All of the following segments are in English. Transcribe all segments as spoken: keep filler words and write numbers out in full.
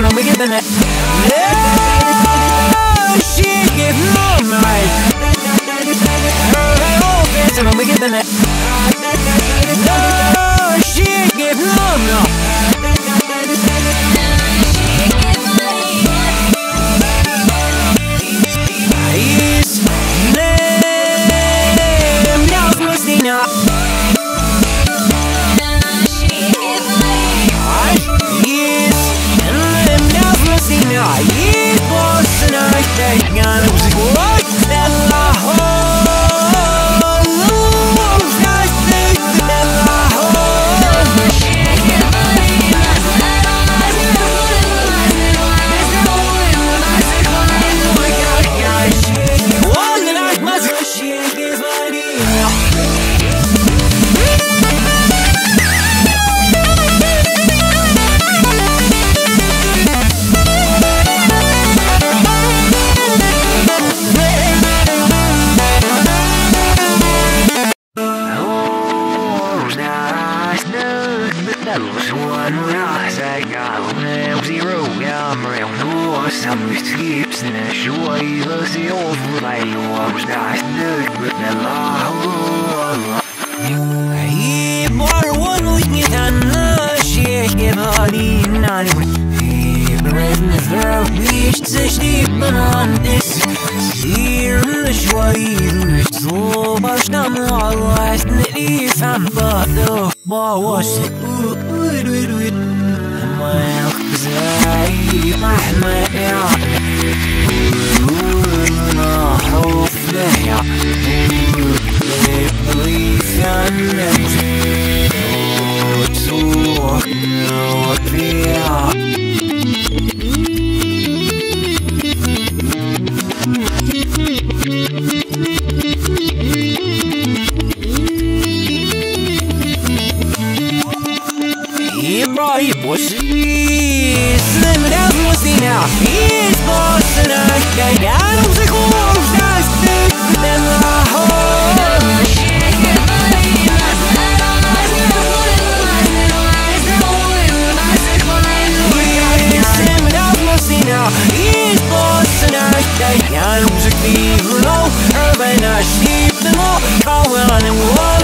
and I'm bigger than that. Oh, she give no right. Oh, bitch, and I'm bigger than that. No, she give no no. He's name now Christina. He's boss and I take on music like that la ho. Guys think that la ho. One night my she gives money. Some escapes in a show I was the old like was nice with the law. He bought one week and she gave money none. He read the third wish to sleep on this. Here in the show so much time was if I'm but the bar was زي ما احنا قلنا خوفنا بليف عنك وتسوقنا وبيع Ibrahim was Slim down was the now He's boss and I can't out of the course That's big than the whole Slim down was the now He's boss and I can't out of the course Urban I sheep the more Go on and walk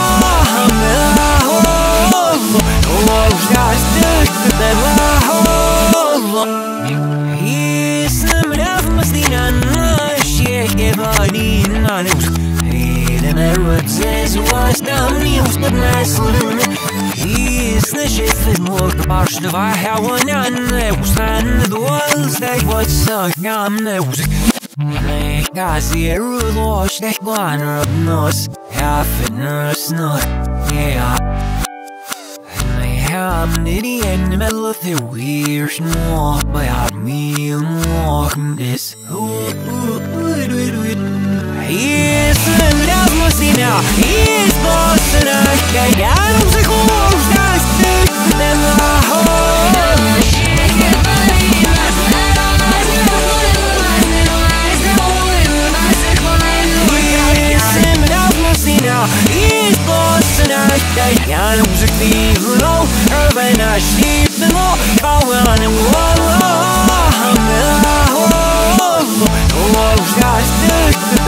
He's some of Mustina, she gave a need on it. He never says what's down news, but nice little. He's the shift and more partial of I have one on the stand the walls that was so young. Make us hear a wash that one of nose, half a nurse, not yeah. I'm nitty in the middle of the weird walk by our meal walking this. He's the love machine now. He's boss and I can't out of the course. That's big than the whole. He's boss and I can't out of the course. Urban I sheep the more Go on and walk I'm in the hole Oh, gosh, look at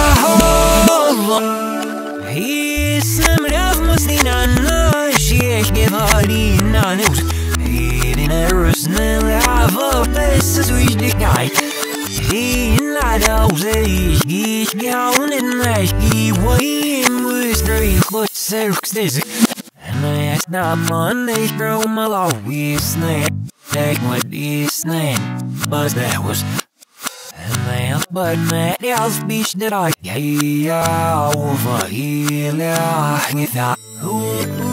the hole He's some of Mustina She gave a lean on it He didn't ever smell have a place as we did guy He lied out He's going in like He waiting with three close circles Now Monday through my law we snap Take my this name But that was And but Matt else beach that I Yeah over here Without who